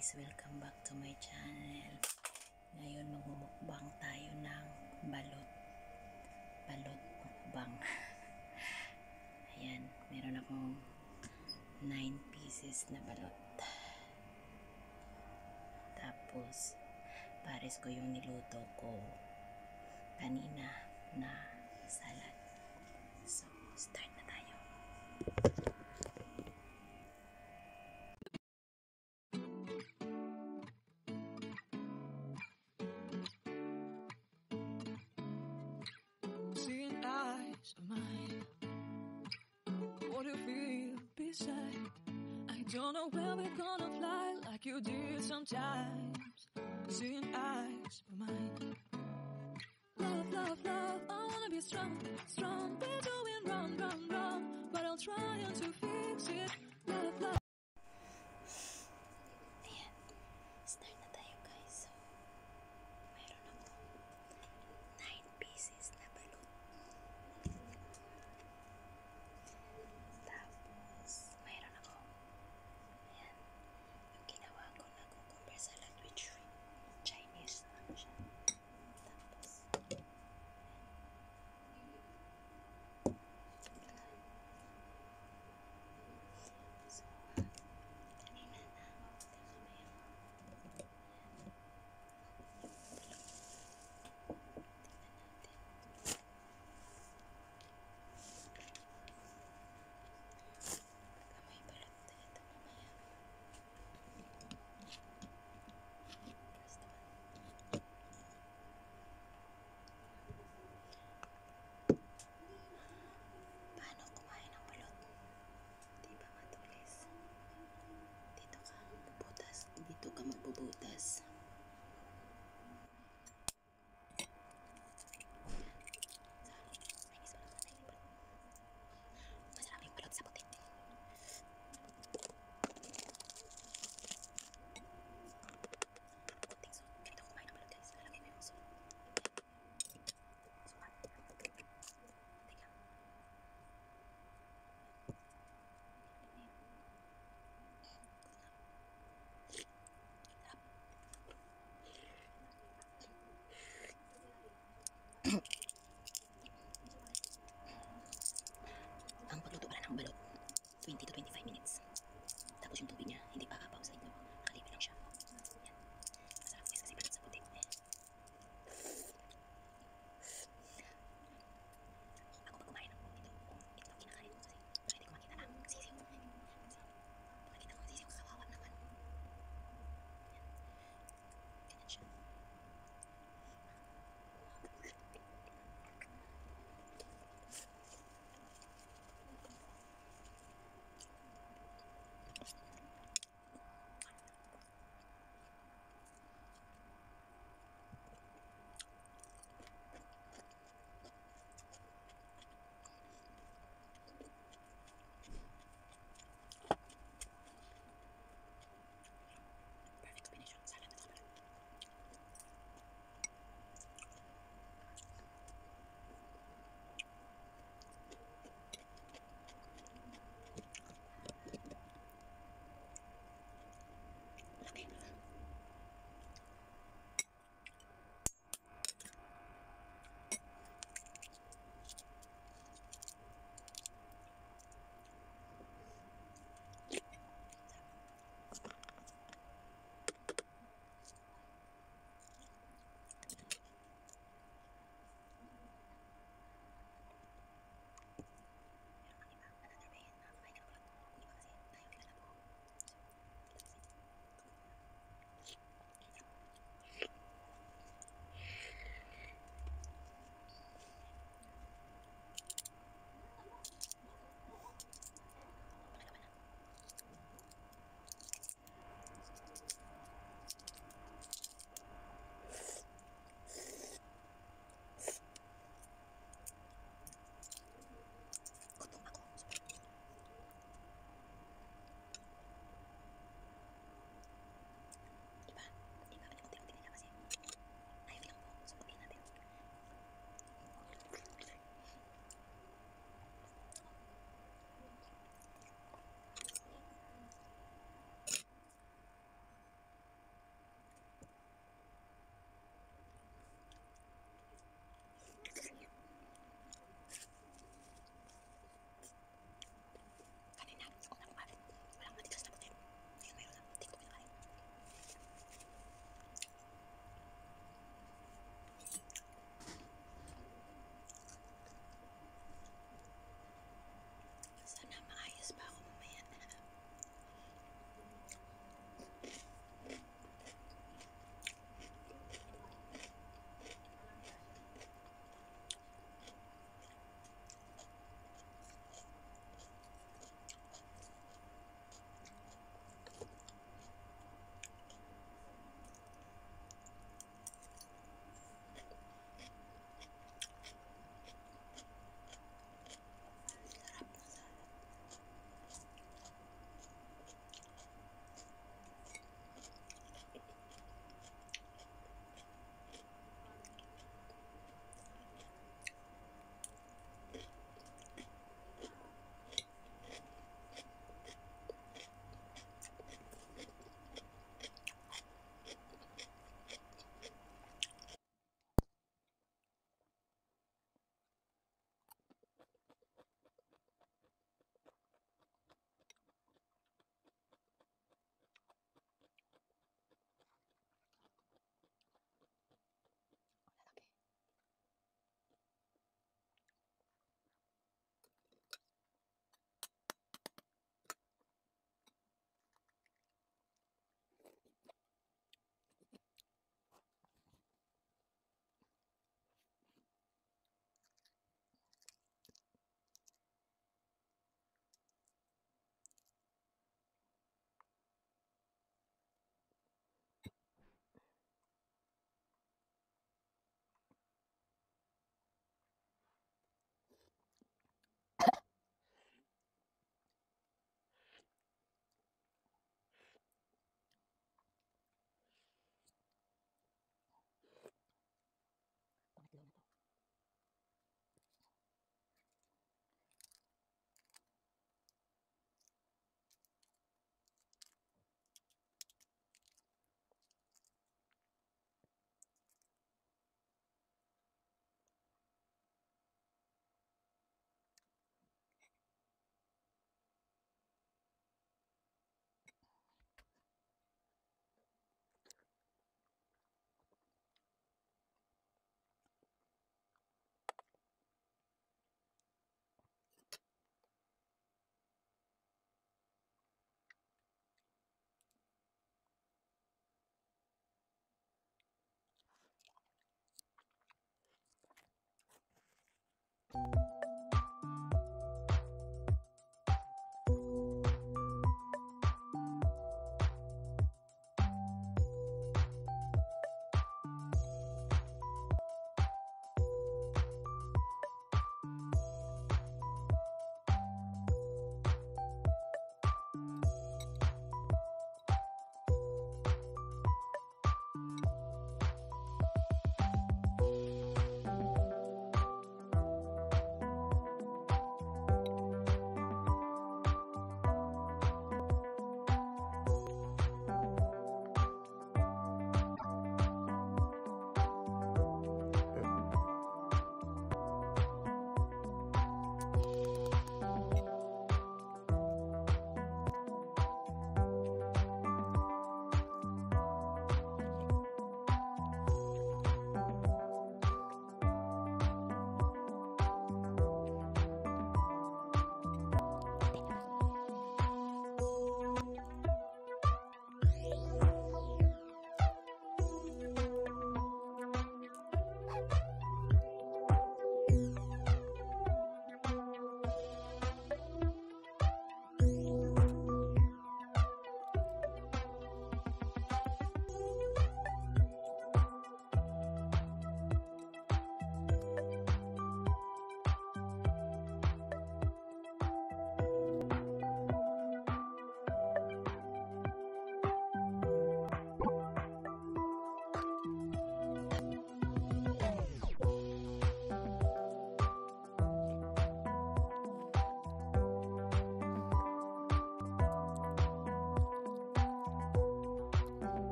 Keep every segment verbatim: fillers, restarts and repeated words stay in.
guys! Welcome back to my channel. Ngayon magmumukbang tayo ng balot. Balot mukbang. Ayan, meron akong nine pieces na balot. Tapos, pares ko yung niluto ko kanina na salad. So, start na tayo. Seeing eyes of mine, what do you feel beside? I don't know where we're gonna fly like you did sometimes. Seeing eyes of mine, love, love, love, I wanna be strong, strong. We're doing wrong, wrong, wrong, but I'll try to fix it. Love, love. Ayan, start na tayo guys. So, mayroon ako nine pieces na balot. Tapos, mayroon ako ayan, yung ginawa ko na cucumber salad with shrimp. Chinese ano siya. Tapos, so, kanina na teka mayroon. May balot na ito mamaya. First one. Paano kumain ng balot? Di ba matulis? Dito ka magbubutas. Dito ka magbubutas. Masarap yung balot sa puti. Puting so, ganito kumain ng balot guys. Lalagay mo yung so. Sumat. Tingnan. Sarap.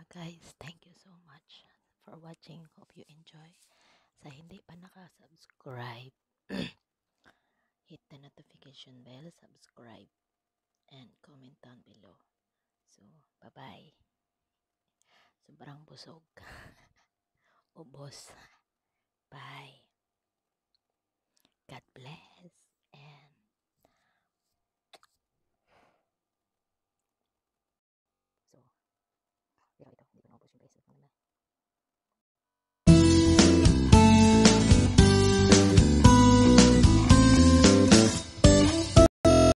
guys, thank you so much for watching. Hope you enjoy. Sa hindi pa naka-subscribe, hit the notification bell, subscribe, and comment down below. So, bye-bye. Sobrang busog. Ubos. Bye.